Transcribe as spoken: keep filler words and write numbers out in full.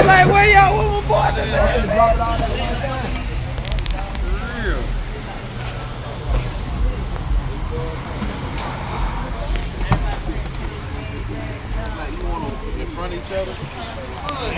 was like, where y'all with my partner? You want to in front of each other?